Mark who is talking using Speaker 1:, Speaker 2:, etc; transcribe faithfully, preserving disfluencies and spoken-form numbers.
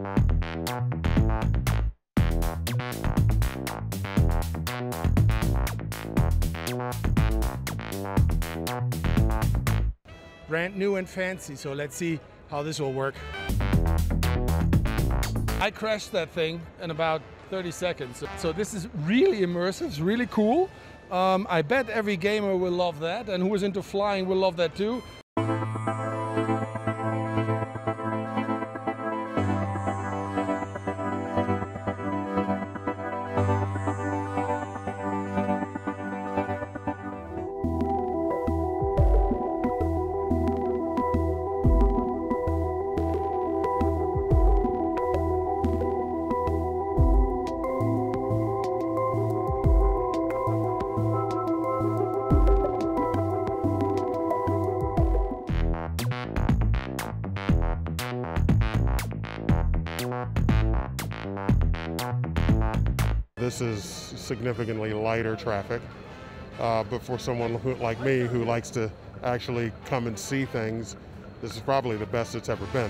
Speaker 1: Brand new and fancy, so let's see how this will work. I crashed that thing in about thirty seconds. So this is really immersive, it's really cool. Um, I bet every gamer will love that, and who is into flying will love that too.
Speaker 2: This is significantly lighter traffic, uh, but for someone who, like me who likes to actually come and see things, this is probably the best it's ever been.